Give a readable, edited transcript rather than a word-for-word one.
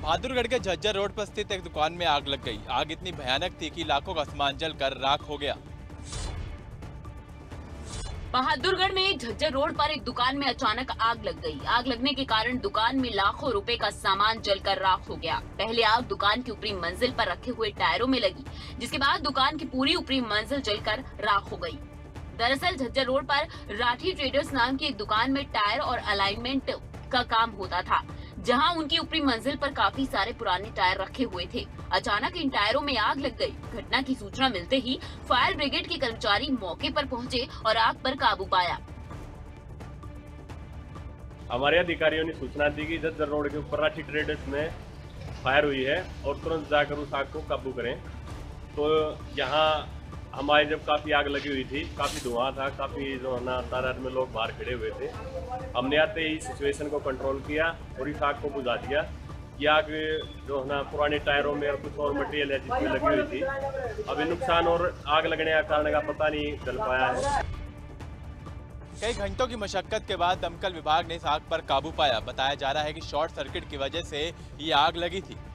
बहादुरगढ़ के झज्जर रोड पर स्थित एक दुकान में आग लग गई। आग इतनी भयानक थी कि लाखों का सामान जलकर राख हो गया। बहादुरगढ़ में झज्जर रोड पर एक दुकान में अचानक आग लग गई। आग लगने के कारण दुकान में लाखों रुपए का सामान जलकर राख हो गया। पहले आग दुकान की ऊपरी मंजिल पर रखे हुए टायरों में लगी, जिसके बाद दुकान की पूरी ऊपरी मंजिल जलकर राख हो गई। दरअसल झज्जर रोड पर राठी ट्रेडर्स नाम की एक दुकान में टायर और अलाइनमेंट का काम होता था, जहां उनकी ऊपरी मंजिल पर काफी सारे पुराने टायर रखे हुए थे। अचानक इन टायरों में आग लग गई। घटना की सूचना मिलते ही फायर ब्रिगेड के कर्मचारी मौके पर पहुंचे और आग पर काबू पाया। हमारे अधिकारियों ने सूचना दी कि झज्जर रोड के ऊपर राठी ट्रेडर्स में फायर हुई है और तुरंत जाकर उस आग को काबू करें। तो यहाँ हमारे जब काफ़ी आग लगी हुई थी, काफ़ी धुआं था, काफ़ी जो है ना तादाद में लोग बाहर खड़े हुए थे। हमने आते ही सिचुएशन को कंट्रोल किया और इस आग को बुझा दिया। ये आग जो है ना पुराने टायरों में और कुछ और मटेरियल है जिसमें लगी हुई थी। अभी नुकसान और आग लगने का कारण का पता नहीं चल पाया है। कई घंटों की मशक्कत के बाद दमकल विभाग ने इस आग पर काबू पाया। बताया जा रहा है कि शॉर्ट सर्किट की वजह से ये आग लगी थी।